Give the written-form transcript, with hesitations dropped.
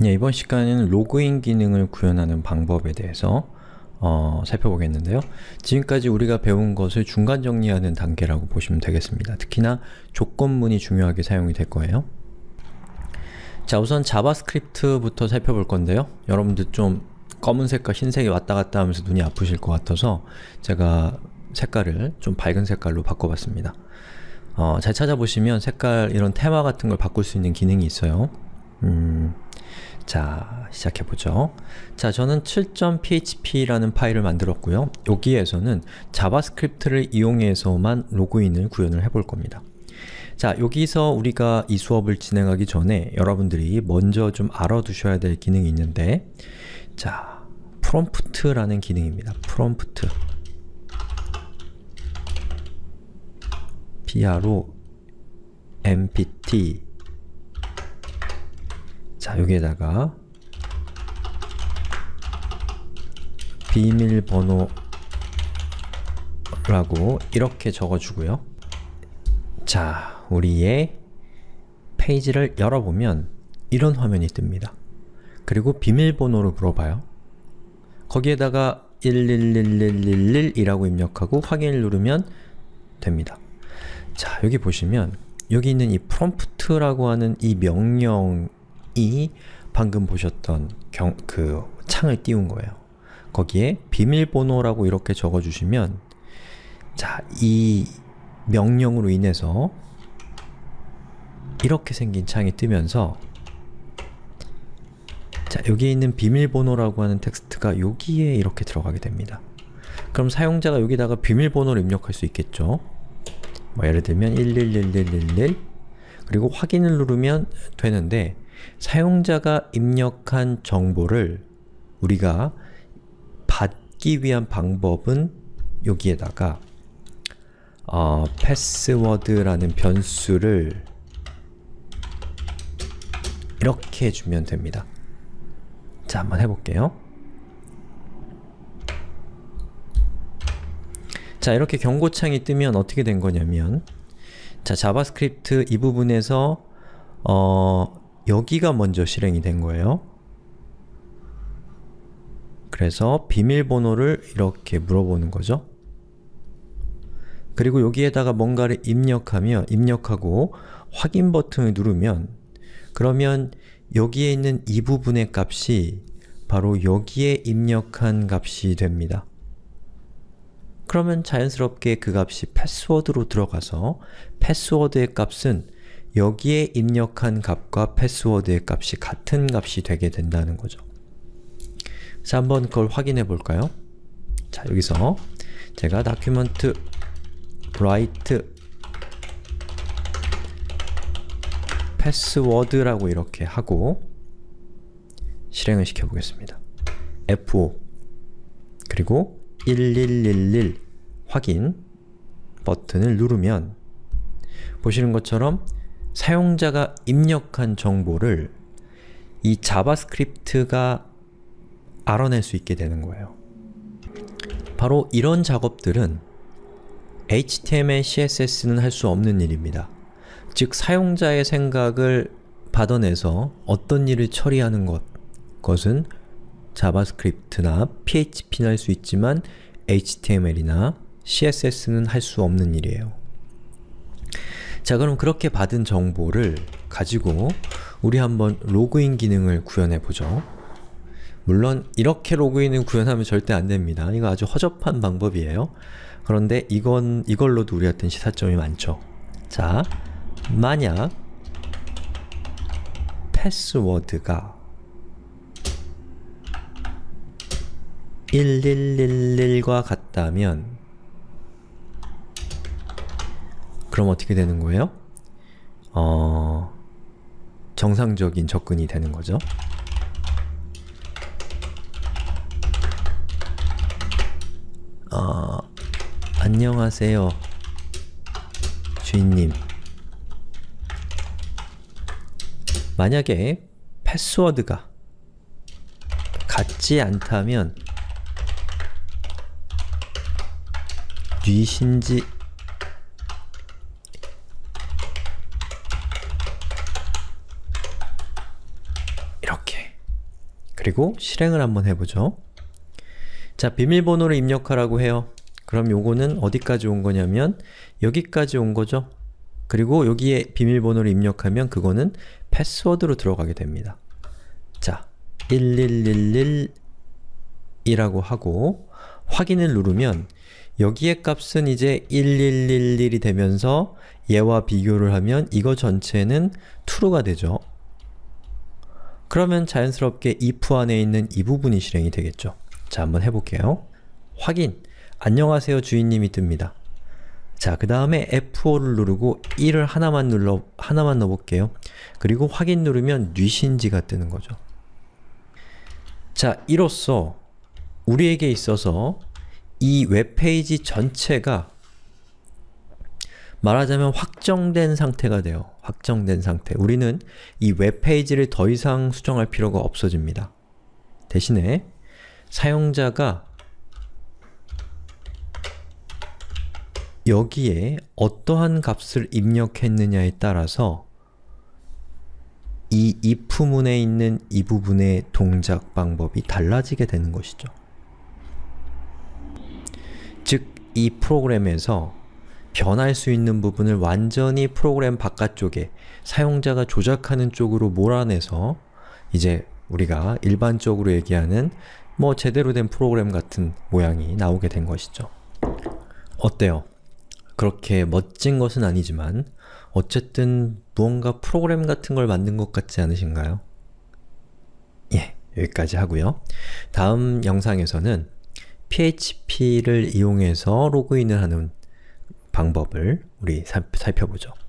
네, 이번 시간에는 로그인 기능을 구현하는 방법에 대해서 살펴보겠는데요. 지금까지 우리가 배운 것을 중간 정리하는 단계라고 보시면 되겠습니다. 특히나 조건문이 중요하게 사용이 될 거예요. 자, 우선 자바스크립트부터 살펴볼 건데요. 여러분들 좀 검은색과 흰색이 왔다 갔다 하면서 눈이 아프실 것 같아서 제가 색깔을 좀 밝은 색깔로 바꿔봤습니다. 잘 찾아보시면 색깔, 이런 테마 같은 걸 바꿀 수 있는 기능이 있어요. 자, 시작해보죠. 자, 저는 7.php라는 파일을 만들었고요. 여기에서는 자바스크립트를 이용해서만 로그인을 구현을 해볼 겁니다. 자, 여기서 우리가 이 수업을 진행하기 전에 여러분들이 먼저 좀 알아두셔야 될 기능이 있는데, 자, 프롬프트라는 기능입니다. 프롬프트. PROMPT. 자, 여기에다가 비밀번호라고 이렇게 적어주고요. 자, 우리의 페이지를 열어보면 이런 화면이 뜹니다. 그리고 비밀번호를 물어봐요. 거기에다가 111111이라고 입력하고 확인을 누르면 됩니다. 자, 여기 보시면 여기 있는 이 프롬프트라고 하는 이 명령이 방금 보셨던 그 창을 띄운 거예요. 거기에 비밀번호라고 이렇게 적어주시면, 자, 이 명령으로 인해서 이렇게 생긴 창이 뜨면서, 자, 여기에 있는 비밀번호라고 하는 텍스트가 여기에 이렇게 들어가게 됩니다. 그럼 사용자가 여기다가 비밀번호를 입력할 수 있겠죠. 뭐 예를 들면 111111 그리고 확인을 누르면 되는데, 사용자가 입력한 정보를 우리가 받기 위한 방법은 여기에다가 패스워드라는 변수를 이렇게 주면 됩니다. 자, 한번 해볼게요. 자, 이렇게 경고창이 뜨면 어떻게 된 거냐면, 자, 자바스크립트 이 부분에서 여기가 먼저 실행이 된 거예요. 그래서 비밀번호를 이렇게 물어보는 거죠. 그리고 여기에다가 뭔가를 입력하고 확인 버튼을 누르면, 그러면 여기에 있는 이 부분의 값이 바로 여기에 입력한 값이 됩니다. 그러면 자연스럽게 그 값이 패스워드로 들어가서 패스워드의 값은 여기에 입력한 값과 패스워드의 값이 같은 값이 되게 된다는 거죠. 자, 한번 그걸 확인해 볼까요? 자, 여기서 제가 document write 패스워드라고 이렇게 하고 실행을 시켜 보겠습니다. F5 그리고 1111 확인 버튼을 누르면 보시는 것처럼 사용자가 입력한 정보를 이 자바스크립트가 알아낼 수 있게 되는 거예요. 바로 이런 작업들은 HTML, CSS는 할 수 없는 일입니다. 즉, 사용자의 생각을 받아내서 어떤 일을 처리하는 것은 자바스크립트나 PHP는 할 수 있지만 HTML이나 CSS는 할 수 없는 일이에요. 자, 그럼 그렇게 받은 정보를 가지고 우리 한번 로그인 기능을 구현해 보죠. 물론 이렇게 로그인을 구현하면 절대 안 됩니다. 이거 아주 허접한 방법이에요. 그런데 이걸로도 우리한테는 시사점이 많죠. 자, 만약 패스워드가 1111과 같다면 그럼 어떻게 되는 거예요? 정상적인 접근이 되는 거죠. 안녕하세요, 주인님. 만약에 패스워드가 같지 않다면 뉘신지 이렇게 그리고 실행을 한번 해보죠. 자, 비밀번호를 입력하라고 해요. 그럼 요거는 어디까지 온 거냐면 여기까지 온 거죠. 그리고 여기에 비밀번호를 입력하면 그거는 패스워드로 들어가게 됩니다. 자, 1111이라고 하고 확인을 누르면 여기에 값은 이제 1111이 되면서 얘와 비교를 하면 이거 전체는 true가 되죠. 그러면 자연스럽게 if 안에 있는 이 부분이 실행이 되겠죠. 자, 한번 해볼게요. 확인! 안녕하세요 주인님이 뜹니다. 자, 그 다음에 F5를 누르고 1을 하나만 넣어볼게요. 그리고 확인 누르면 뉘신지가 뜨는 거죠. 자, 이로써 우리에게 있어서 이 웹페이지 전체가 말하자면 확정된 상태가 돼요. 확정된 상태. 우리는 이 웹페이지를 더 이상 수정할 필요가 없어집니다. 대신에 사용자가 여기에 어떠한 값을 입력했느냐에 따라서 이 if문에 있는 이 부분의 동작 방법이 달라지게 되는 것이죠. 즉, 이 프로그램에서 변할 수 있는 부분을 완전히 프로그램 바깥쪽에 사용자가 조작하는 쪽으로 몰아내서 이제 우리가 일반적으로 얘기하는 뭐 제대로 된 프로그램 같은 모양이 나오게 된 것이죠. 어때요? 그렇게 멋진 것은 아니지만 어쨌든 무언가 프로그램 같은 걸 만든 것 같지 않으신가요? 예, 여기까지 하고요. 다음 영상에서는 PHP를 이용해서 로그인을 하는 방법을 우리 살펴보죠.